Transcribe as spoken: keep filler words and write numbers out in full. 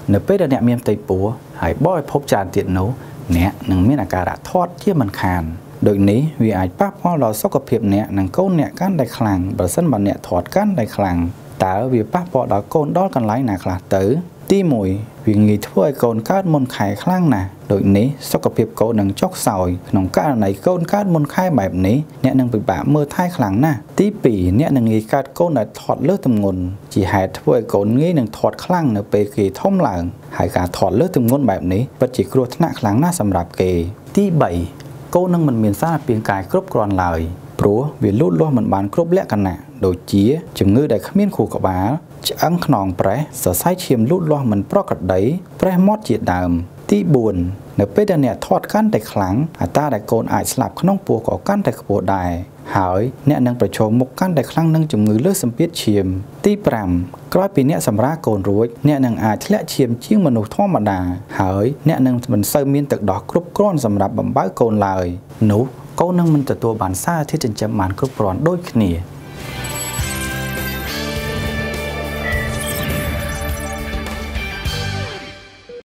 នៅពេលដែលអ្នកមានផ្ទៃពោះហើយបរិភោគច្រើនទៀតនោះអ្នកនឹងមានអាការៈធាត់ជាមិនខានដូចនេះវាអាចប៉ះពាល់ដល់សុខភាពអ្នកនិងកូនអ្នកកាន់តែខ្លាំងបើសិនបើអ្នកធាត់កាន់តែខ្លាំងតើវាប៉ះពាល់ដល់កូនដល់កន្លែងណាខ្លះទៅទីមួយវាងាយធ្វើឲ្យកូនកើតមុនខែខ្លាំងណាស់ដូចនេះសុខភាពកូននឹងចុះខ្សោយក្នុងករណីកូនកើតមុនខែបែបនេះអ្នកនឹងពិបាកមើលថែខ្លាំងណាស់ទីពីរអ្នកនឹងងាយកើតកូនដែលធាត់លើសទម្ងន់ជាហេតុធ្វើឲ្យកូនងាយនឹងធាត់ខ្លាំងនៅពេលគេធំឡើងហើយការធាត់លើសទម្ងន់បែបនេះពិតជាគ្រោះថ្នាក់ខ្លាំងណាស់សម្រាប់គេទីបីកូននឹងមិនមានសារពាង្គកាយគ្រប់គ្រាន់ឡើយព្រោះវាលូតលាស់មិនបានគ្រប់លក្ខណៈដូចជាជំងឺដែលគ្មានខួរក្បាលឆ្អឹងខ្នងប្រេះសរសៃឈាមលូតលាស់មិនប្រក្រតីប្រេះមាត់ជាដើមទីបួននៅពេលដែលអ្នកធាត់កាន់តែខ្លាំងអត្រាដែលកូនអាចស្លាប់ក្នុងពោះក៏កាន់តែខ្ពស់ដែរហើយអ្នកនឹងប្រឈមមុខកាន់តែខ្លាំងនឹងជំងឺលើសសម្ពាធឈាមទីប្រាំក្រោយពីអ្នកសម្រាលកូនរួចអ្នកនឹងអាចធ្លាក់ឈាមជាងមនុស្សធម្មតាហើយអ្នកនឹងមិនសូវមានទឹកដោះគ្រប់គ្រាន់សម្រាប់បំបៅកូនឡើយនោះកូននឹងមិនទទួលបានសារធាតុចិញ្ចឹមបានគ្រប់គ្រាន់ដូចគ្នា